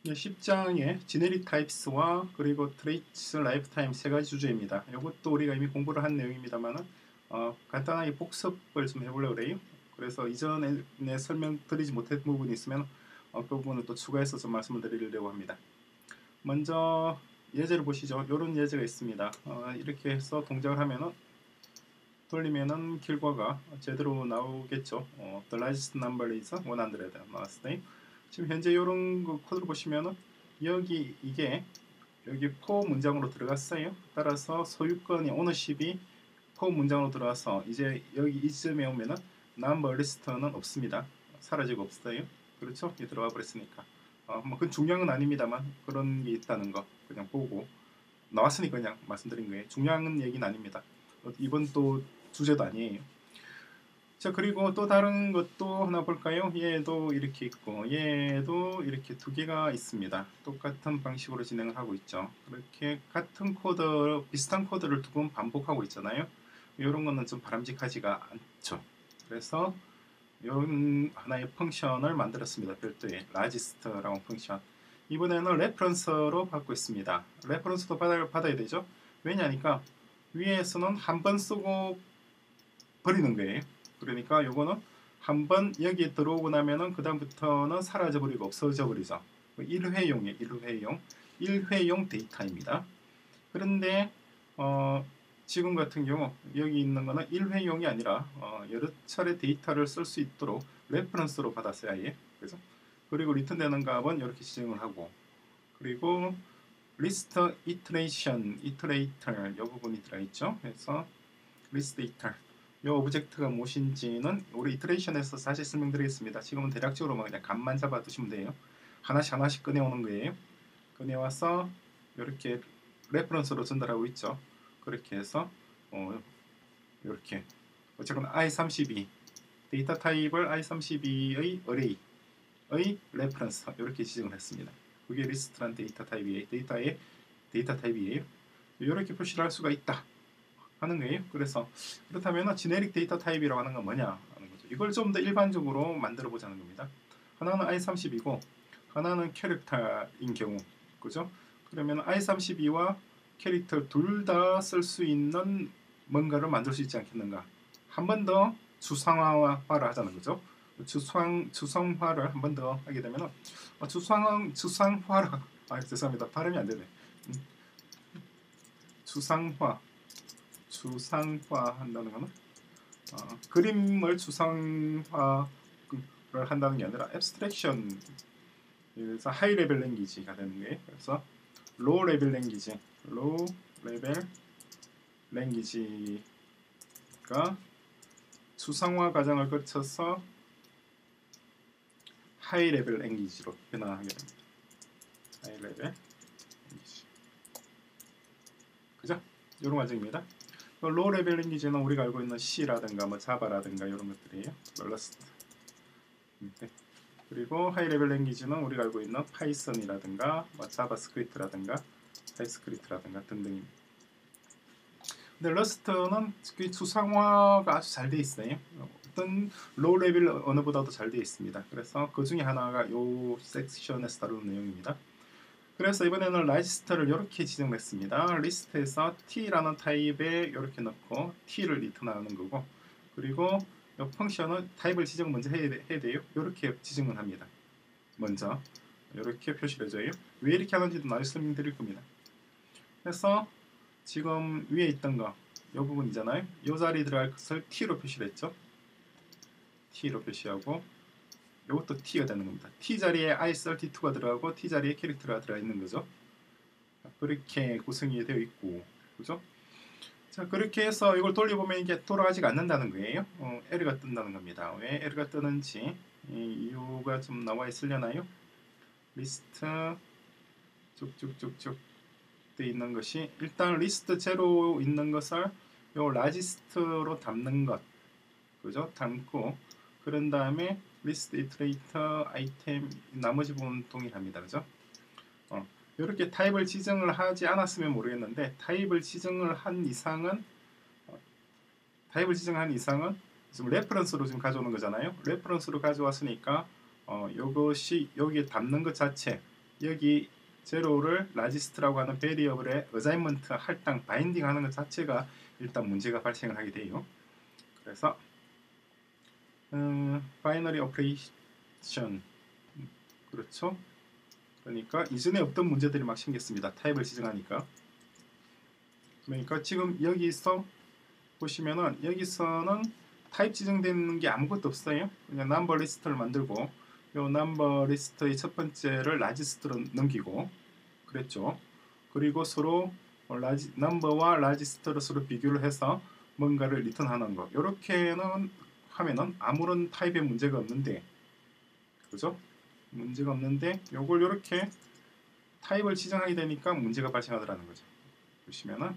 10장의 지네릭 타입스와 그리고 트레이츠 라이프타임 세 가지 주제입니다. 이것도 우리가 이미 공부를 한 내용입니다만은 간단하게 복습을 좀 해보려고 그래요. 그래서 이전에 설명드리지 못한 부분이 있으면 그 부분을 또 추가해서 좀 말씀을 드리려고 합니다. 먼저 예제를 보시죠. 이런 예제가 있습니다. 이렇게 해서 동작을 하면은 돌리면은 결과가 제대로 나오겠죠. The largest number is 100 나왔어요. 지금 현재 이런 거 코드를 보시면은 이게 여기 for 문장으로 들어갔어요. 따라서 소유권이 오너십이 for 문장으로 들어와서 이제 여기 이쯤에 오면은 number list는 없습니다. 사라지고 없어요. 그렇죠? 이게 들어와 버렸으니까. 뭐 그건 중요한 건 아닙니다만 그런 게 있다는 거 그냥 보고 나왔으니까 그냥 말씀드린 거예요. 중요한 얘기는 아닙니다. 이번 또 주제도 아니에요. 자, 그리고 또 다른 것도 하나 볼까요? 얘도 이렇게 있고 얘도 이렇게 두 개가 있습니다. 똑같은 방식으로 진행을 하고 있죠. 그렇게 같은 코드, 비슷한 코드를 두 번 반복하고 있잖아요. 이런 거는 좀 바람직하지가 않죠. 그래서 이런 하나의 펑션을 만들었습니다. 별도의 largest라고 펑션. 이번에는 레퍼런스로 받고 있습니다. 레퍼런스도 받아야 되죠. 왜냐니까 위에서는 한 번 쓰고 버리는 거예요. 그러니까 요거는 한번 여기에 들어오고 나면은 그 다음부터는 사라져 버리고 없어져 버리죠. 1회용이에요. 1회용 데이터입니다. 그런데 지금 같은 경우 여기 있는 거는 1회용이 아니라 여러 차례 데이터를 쓸 수 있도록 레퍼런스로 받았어요. 아예. 그래서 그리고 리턴되는 값은 이렇게 지정을 하고 그리고 리스트 이터레이션, 이터레이터 이 부분이 들어있죠. 그래서 리스트 이터 이 오브젝트가 무엇인지는 우리 이터레이션에서 다시 설명드리겠습니다. 지금은 대략적으로 그냥 값만 잡아 두시면 돼요. 하나씩 꺼내오는 거예요. 꺼내와서 이렇게 레퍼런스로 전달하고 있죠. 그렇게 해서 이렇게 어쨌거나 i32 데이터 타입을 i32의 어레이의 레퍼런스 이렇게 지정을 했습니다. 그게 리스트란 데이터 타입이에요. 이렇게 표시를 할 수가 있다 하는 거예요. 그래서 그렇다면 지네릭 데이터 타입이라고 하는 건 뭐냐 하는 거죠. 이걸 좀 더 일반적으로 만들어 보자는 겁니다. 하나는 i32고 하나는 캐릭터인 경우 그죠? 그러면 i32와 캐릭터 둘 다 쓸 수 있는 뭔가를 만들 수 있지 않겠는가? 한 번 더 추상화를 하자는 거죠. 추상화를 한 번 더 하게 되면 추상화를 죄송합니다. 발음이 안 되네. 추상화 한다는 거는 그림을 추상화를 한다는 게 아니라 앱스트랙션 그래서 하이 레벨 랭귀지가 되는 게 그래서 로우 레벨 랭귀지가 추상화 과정을 거쳐서 하이 레벨 랭귀지로 변화하게 됩니다. 하이 레벨 랭귀지 그죠? 이런 과정입니다. 로우 레벨 랭귀지는 우리가 알고 있는 C라든가 뭐 자바라든가 이런 것들이에요. 러스트. 네. 그리고 하이 레벨 랭귀지는 우리가 알고 있는 파이썬이라든가 뭐 자바스크립트라든가 타입스크립트라든가 등등입니다. 근데 러스트는 추상화가 아주 잘 되어 있어요. 어떤 로우 레벨 언어보다도 잘 되어 있습니다. 그래서 그 중에 하나가 이 섹션에서 다루는 내용입니다. 그래서 이번에는 라지스트를 이렇게 지정했습니다. 리스트에서 t라는 타입에 이렇게 넣고 t를 리턴하는 거고 그리고 이 펑션은 타입을 지정 먼저 해야 돼요. 이렇게 지정을 합니다. 먼저 이렇게 표시를 해줘요. 왜 이렇게 하는지도 나중에 설명드릴 겁니다. 그래서 지금 위에 있던 거 이 부분이잖아요. 이 자리에 들어갈 것을 t로 표시를 했죠. t로 표시하고 이것도 t가 되는 겁니다. t 자리에 i32가 들어가고 t 자리에 캐릭터가 들어가 있는 거죠. 그렇게 구성이 되어 있고 그죠? 자 그렇게 해서 이걸 돌려보면 이게 돌아가지가 않는다는 거예요. 에러가 뜬다는 겁니다. 왜 에러가 뜨는지 이유가 좀 나와 있으려나요? 리스트 쭉쭉쭉쭉 돼 있는 것이 일단 리스트 제로 있는 것을 요 라지스트로 담는 것 그죠? 담고 그런 다음에 리스트 이터레이터 아이템 나머지 부분 동일합니다. 그죠? 이렇게 타입을 지정을 하지 않았으면 모르겠는데 타입을 지정을 한 이상은 지금 레퍼런스로 지금 가져오는 거잖아요. 레퍼런스로 가져왔으니까 이것이 여기에 담는 것 자체 여기 제로를 라지스트라고 하는 베리어블에 어사인먼트 할당 바인딩 하는 것 자체가 일단 문제가 발생을 하게 돼요. 그래서 바이너리 오퍼레이션 그렇죠. 그러니까 이전에 없던 문제들이 막 생겼습니다. 타입을 지정하니까. 그러니까 지금 여기서 보시면은 여기서는 타입 지정되는 게 아무것도 없어요. 그냥 넘버 리스트를 만들고 요 넘버 리스트의 첫 번째를 라지스트로 넘기고 그랬죠. 그리고 서로 넘버와 라지스트로 서로 비교를 해서 뭔가를 리턴하는 거. 이렇게는 하면은 아무런 타입에 문제가 없는데, 그죠? 문제가 없는데 요걸 이렇게 타입을 지정하게 되니까 문제가 발생하더라는 거죠. 보시면은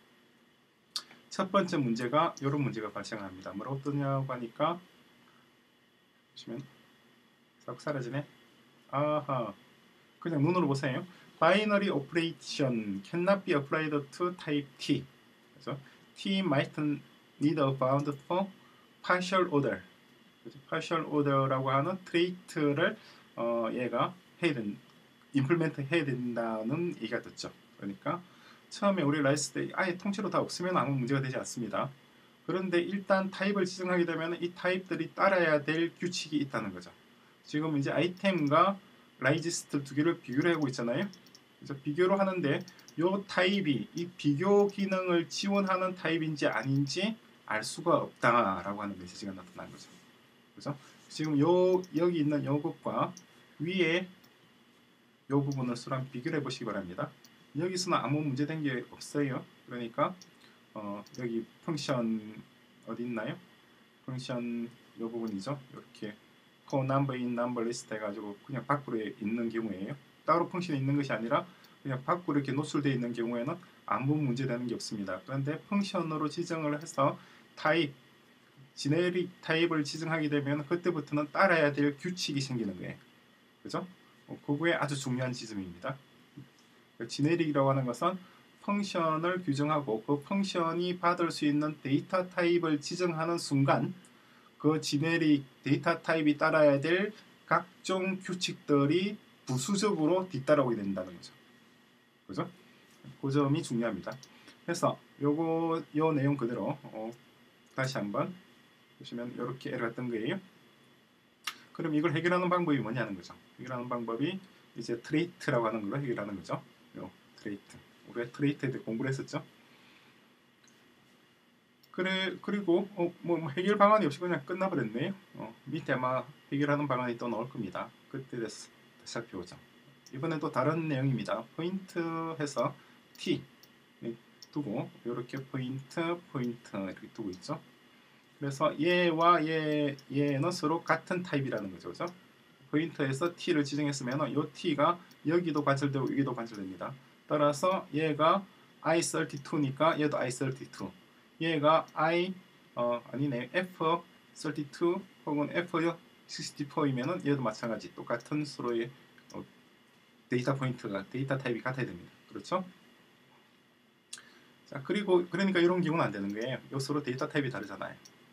첫 번째 문제가 이런 문제가 발생합니다. 뭐라고 뜨냐고 하니까 보시면 싹 사라지네. 아하, 그냥 눈으로 보세요. Binary operation cannot be applied to type T. 그래서 T might need a bound for partial order. partial order라고 하는 트레이트를 얘가 해야 된, 임플멘트 해야 된다는 얘기가 됐죠. 그러니까 처음에 우리 라이스 때 아예 통째로 다 없으면 아무 문제가 되지 않습니다. 그런데 일단 타입을 지정하게 되면 이 타입들이 따라야 될 규칙이 있다는 거죠. 지금 이제 아이템과 라이지스트 두 개를 비교를 하고 있잖아요. 그래서 비교를 하는데 이 타입이 이 비교 기능을 지원하는 타입인지 아닌지 알 수가 없다라고 하는 메시지가 나타난 거죠. 그래서 지금 여기 있는 이것과 위에 이 부분을 서로 비교를 해보시기 바랍니다. 여기서는 아무 문제된 게 없어요. 그러니까 여기 펑션 어디 있나요? 펑션 이 부분이죠. 이렇게 for number in number list 해가지고 그냥 밖으로 있는 경우에요. 따로 펑션이 있는 것이 아니라 그냥 밖으로 이렇게 노출되어 있는 경우에는 아무 문제되는 게 없습니다. 그런데 펑션으로 지정을 해서 타입, 지네릭 타입을 지정하게 되면 그때부터는 따라야 될 규칙이 생기는 거예요. 그죠? 그거에 아주 중요한 지점입니다. 지네릭이라고 하는 것은 펑션을 규정하고 그 펑션이 받을 수 있는 데이터 타입을 지정하는 순간 그 지네릭 데이터 타입이 따라야 될 각종 규칙들이 부수적으로 뒤따라오게 된다는 거죠. 그죠? 그 점이 중요합니다. 그래서 요 내용 그대로 다시 한번 보시면 이렇게 에러가 뜬 거예요. 그럼 이걸 해결하는 방법이 뭐냐는 거죠. 해결하는 방법이 이제 트레이트라고 하는 걸로 해결하는 거죠. 요 트레이트. 우리가 트레이트에 대해 공부를 했었죠. 그리고 뭐 해결 방안이 없이 그냥 끝나버렸네요. 밑에 아마 해결하는 방안이 또 나올 겁니다. 그때 다시 살펴보죠. 이번엔 또 다른 내용입니다. 포인트 해서 T 두고 이렇게 포인트 이렇게 두고 있죠. 그래서 얘와 얘는 서로 같은 타입이라는 거죠. 그죠? 포인터에서 T를 지정했으면 이 T가 여기도 관찰되고 여기도 관찰됩니다. 따라서 얘가 I32니까 얘도 I32. 얘가 아니네 F32 혹은 F64이면은 얘도 마찬가지 똑같은 서로의 데이터 포인트가 데이터 타입이 같아야 됩니다. 그렇죠? 자, 그러니까 이런 경우는 안 되는 거예요. 요 서로 데이터 타입이 다르잖아요.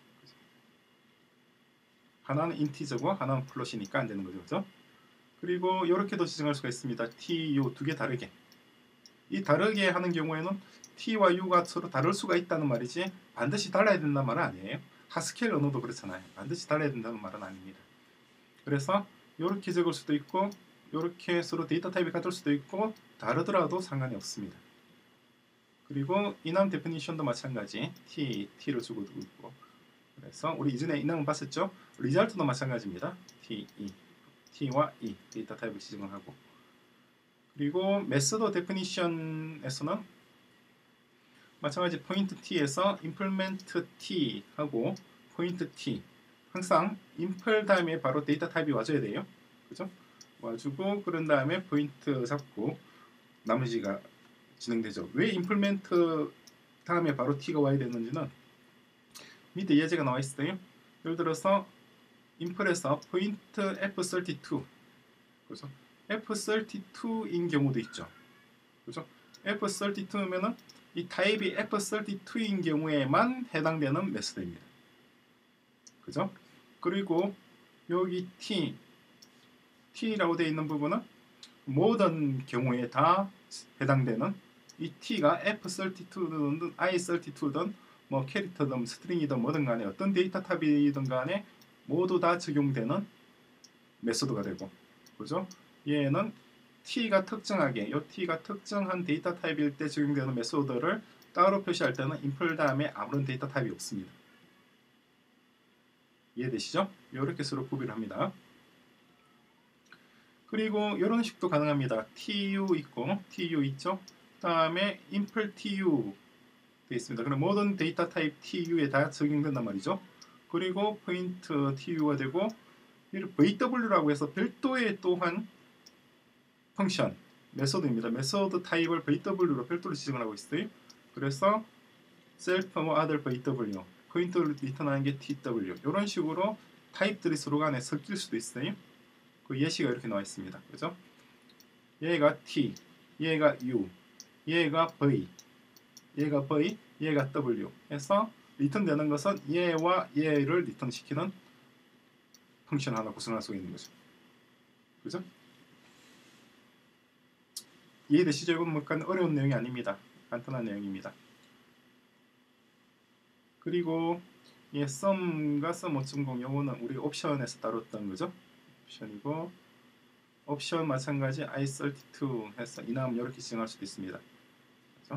하나는 인티저고 하나는 플롯이니까 안 되는 거죠. 그죠? 그리고 이렇게도 지정할 수가 있습니다. T, U 두 개 다르게. 이 다르게 하는 경우에는 T와 U가 서로 다를 수가 있다는 말이지 반드시 달라야 된다는 말은 아니에요. 하스케일 언어도 그렇잖아요. 반드시 달라야 된다는 말은 아닙니다. 그래서 이렇게 적을 수도 있고 이렇게 서로 데이터 타입이 같을 수도 있고 다르더라도 상관이 없습니다. 그리고 이남 데피니션도 마찬가지 T를 주고 있고 그래서 우리 이전에 이남은 봤었죠? 리절트도 마찬가지입니다. T와 E 데이터 타입을 지정을 하고 그리고 메소드 데피니션에서는 마찬가지 포인트 T에서 implement T 하고 포인트 T 항상 impl 다음에 바로 데이터 타입이 와줘야 돼요. 그죠? 와주고 그런 다음에 포인트 잡고 나머지가 진행되죠. 왜 implement 다음에 바로 T가 와야 되는지는 밑에 예제가 나와 있어요. 예를 들어서 implet에서 포인트 F32 그래서 F32인 경우도 있죠. 그죠? F32면은 이 타입이 F32인 경우에만 해당되는 메소드입니다. 그죠? 그리고 여기 T라고 되어 있는 부분은 모든 경우에 다 해당되는 이 t가 f32든 i32든 뭐 캐릭터든 스트링이든 뭐든 간에 어떤 데이터 타입이든 간에 모두 다 적용되는 메소드가 되고, 그죠? 얘는 t가 특정하게 요 t가 특정한 데이터 타입일 때 적용되는 메소드를 따로 표시할 때는 인플 다음에 아무런 데이터 타입이 없습니다. 이해되시죠? 이렇게 서로 구별을 합니다. 그리고 이런 식도 가능합니다. tu 있고 tu 있죠? 그 다음에 impl tu 되어 있습니다. 그럼 모든 데이터 타입 tu에 다 적용된단 말이죠. 그리고 포인트 tu가 되고 vw라고 해서 별도의 또한 펑션 메소드입니다. 메소드 타입을 vw로 별도로 지정을 하고 있어요. 그래서 self 뭐 other vw 포인트를 리턴하는 게 tw 이런 식으로 타입들이 서로 간에 섞일 수도 있어요. 그 예시가 이렇게 나와 있습니다. 그죠? 얘가 t, 얘가 u, 얘가 v, 얘가 v, 얘가 w 해서 리턴되는 것은 얘와 얘를 리턴시키는 펑션 하나 구성할 수 있는 거죠. 그죠? 이해되시죠? 이건 뭐 어려운 내용이 아닙니다. 간단한 내용입니다. 그리고 이 sum과 sum 5.0 요거는 우리 옵션에서 다뤘던 거죠. 옵션이고 옵션 마찬가지 i32 해서 이남 이렇게 지정할 수도 있습니다. 그래서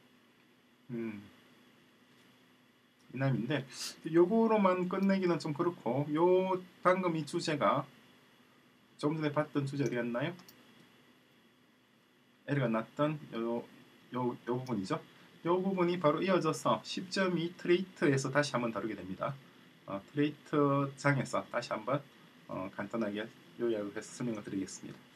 이남인데 요거로만 끝내기는 좀 그렇고 요 방금 이 주제가 조금 전에 봤던 주제 어디였나요? 에러가 났던 요 부분이죠. 요 부분이 바로 이어져서 10.2 트레이트에서 다시 한번 다루게 됩니다. 트레이트 장에서 다시 한번 간단하게 요약을 해서 설명을 드리겠습니다.